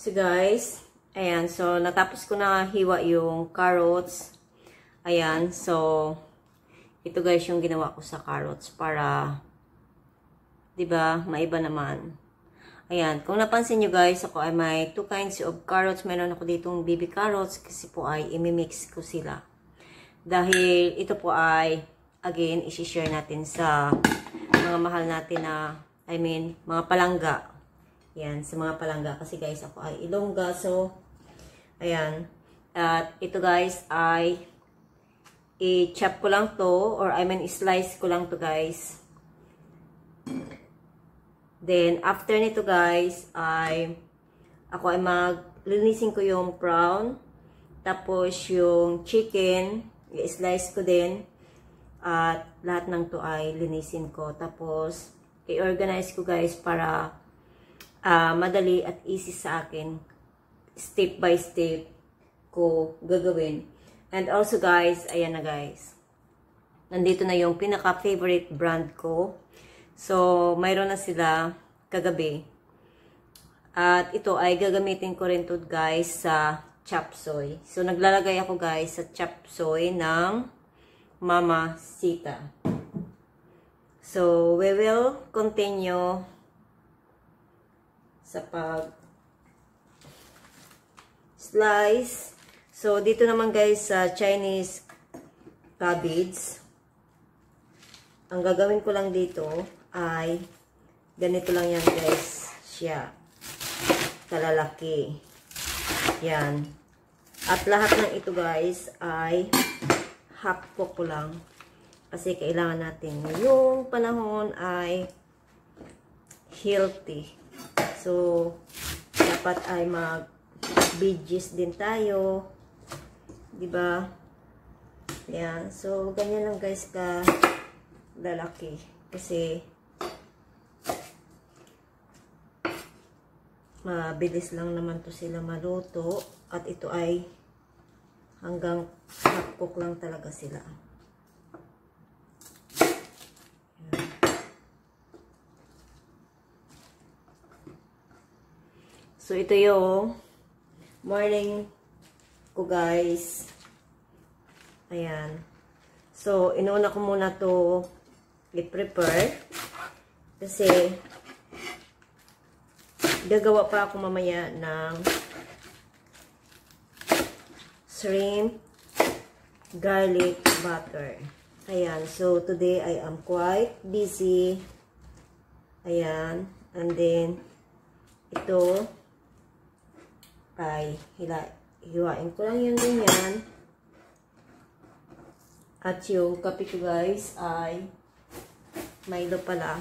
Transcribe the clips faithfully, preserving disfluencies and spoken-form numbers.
So guys, ayan, so natapos ko na hiwa yung carrots. Ayan, so ito guys yung ginawa ko sa carrots para 'di ba, maiba naman. Ayan, kung napansin nyo guys, ako ay may two kinds of carrots. Meron ako ditong baby carrots kasi po ay imimix ko sila. Dahil ito po ay, again, isi-share natin sa mga mahal natin na, I mean, mga palangga. Ayan, sa mga palangga. Kasi guys, ako ay Ilongga. So, ayan. At ito guys ay i-chop ko lang to, or I mean, i-slice ko lang to guys. Then, after nito guys, ay ako ay maglinisin ko yung prawn. Tapos, yung chicken, i-slice ko din. At lahat ng to ay linisin ko. Tapos, i-organize ko guys para uh, madali at easy sa akin. Step by step ko gagawin. And also guys, ayan na guys. Nandito na yung pinaka-favorite brand ko. So, mayroon na sila kagabi. At ito ay gagamitin ko rin to guys sa chop suey. So, naglalagay ako guys sa chop suey ng Mama Sita. So, we will continue sa pag slice. So, dito naman guys sa Chinese cabbage, ang gagawin ko lang dito ay ganito lang yan guys, siya kalalaki yan. At lahat ng ito guys ay half cook ko lang kasi kailangan natin yung panahon ay healthy. So dapat ay mag veggies din tayo, diba? Yan, so ganyan lang guys ka lalaki kasi mabilis lang naman to sila maluto at ito ay hanggang half cook lang talaga sila. Ayan. So ito yung morning ko guys. Ayan. So inuuna ko muna to i-prepare kasi gagawa pa ako mamaya ng shrimp garlic butter. Ayan. So, today I am quite busy. Ayan. And then, ito ay hila, hiwain ko lang yun din yan. At yung kape ko guys ay Milo pala.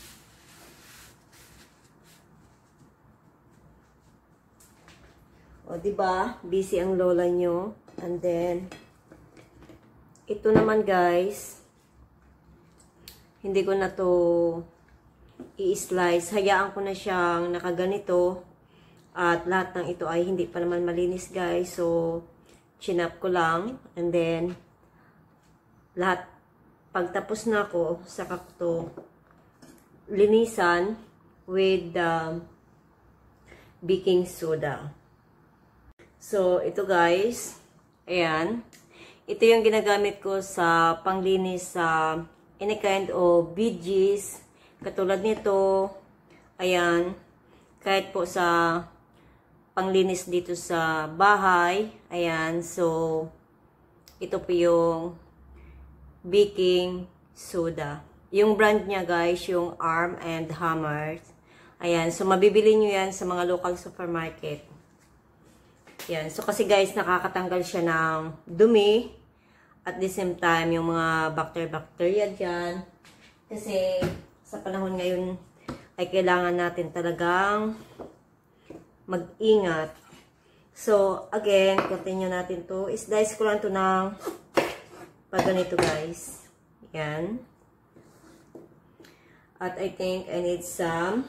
O, diba? Busy ang lola nyo. And then, ito naman guys, hindi ko na to i-slice. Hayaan ko na siyang nakaganito. At lahat ng ito ay hindi pa naman malinis guys. So, chinap ko lang. And then, lahat, pagtapos na ako, saka ko to linisan with the baking soda. So, ito guys, ayan, ito yung ginagamit ko sa panglinis sa any kind of veggies, katulad nito, ayan, kahit po sa panglinis dito sa bahay, ayan, so, ito po yung baking soda. Yung brand niya guys, yung Arm and Hammer, ayan, so mabibili nyo yan sa mga local supermarket. Yan. So, kasi guys, nakakatanggal siya ng dumi. At the same time, yung mga bacteria-bacteria dyan. Kasi, sa panahon ngayon, ay kailangan natin talagang mag-ingat. So, again, continue natin to. Is-dice ko lang to ng pag ganito, guys. Yan. At I think I need some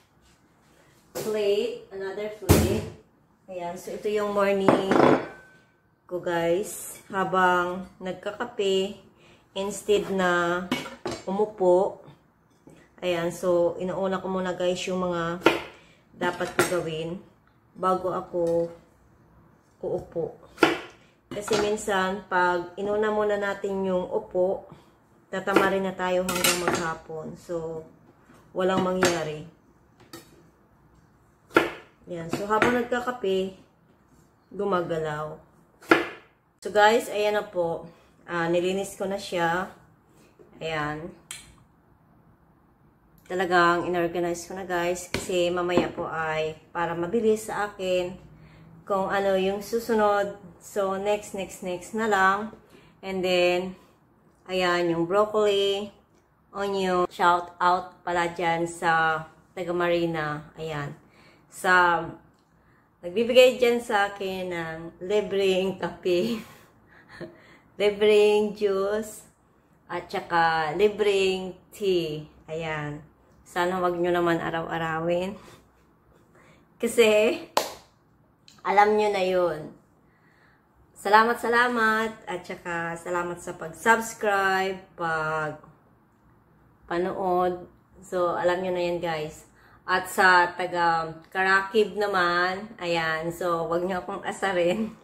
plate. Another plate. Ayan, so ito yung morning ko guys, habang nagkakape, instead na umupo, ayan, so inuuna ko muna guys yung mga dapat ko gawin. bago ako uupo. Kasi minsan, pag inuna muna natin yung upo, tatama rin na tayo hanggang maghapon. So, walang mangyari. Yan. So, habang nagkakape, gumagalaw. So, guys, ayan na po. Uh, nilinis ko na siya. Ayan. Talagang inorganize ko na, guys. Kasi mamaya po ay para mabilis sa akin kung ano yung susunod. So, next, next, next na lang. And then, ayan, yung broccoli, onion. Shout out pala dyan sa taga Marina. Ayan. Sa, nagbibigay dyan sa akin ng libreng kape, libreng juice, at saka libreng tea. Ayan. Sana wag nyo naman araw-arawin. Kasi, alam nyo na yun. Salamat, salamat. At saka, salamat sa pag-subscribe, pag-panood. So, alam nyo na yan, guys. At sa taga Karakib naman, ayan, so wag niyo akong asarin.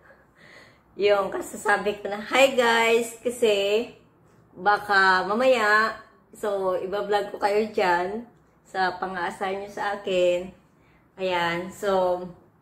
Yung kasasabi ko na, hi guys, kasi baka mamaya, so iba-vlog ko kayo dyan sa pang-aasar nyo sa akin. Ayan, so,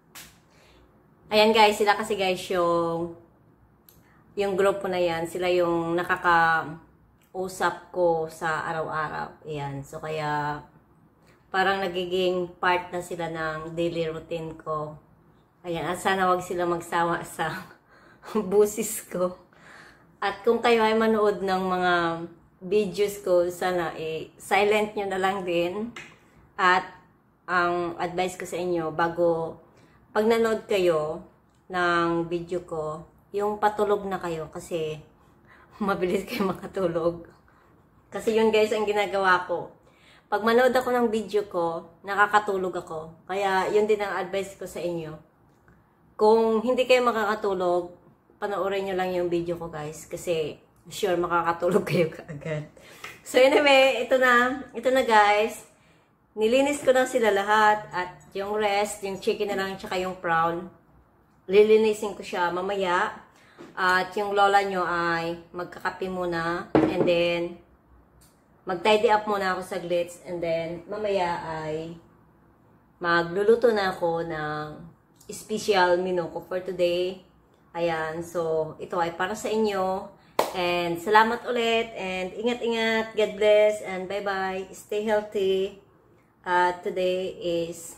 ayan guys, sila kasi guys yung, yung grupo na yan, sila yung nakaka-usap ko sa araw-araw. Ayan, so kaya, parang nagiging part na sila ng daily routine ko. Ayan, at sana wag sila magsawa sa busis ko. At kung kayo ay manood ng mga videos ko, sana eh, silent nyo na lang din. At ang advice ko sa inyo, bago pag nanood kayo ng video ko, yung patulog na kayo kasi mabilis kayo makatulog. Kasi yun guys ang ginagawa ko. Pag manood ako ng video ko, nakakatulog ako. Kaya, yun din ang advice ko sa inyo. Kung hindi kayo makakatulog, panoorin nyo lang yung video ko, guys. Kasi, sure, makakatulog kayo kaagad. So, anyway, ito na. Ito na, guys. Nilinis ko na sila lahat. At yung rest, yung chicken na lang, tsaka yung prawn, lilinisin ko siya mamaya. At yung lola nyo ay magkakape muna. And then, mag-tidy up muna ako saglit, and then, mamaya ay magluluto na ako ng special menu ko for today. Ayan, so, ito ay para sa inyo. And, salamat ulit, and ingat-ingat, God bless, and bye-bye. Stay healthy. Uh, today is,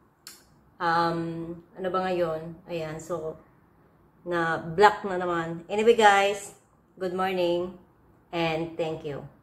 um, ano ba ngayon? Ayan, so, na black na naman. Anyway, guys, good morning, and thank you.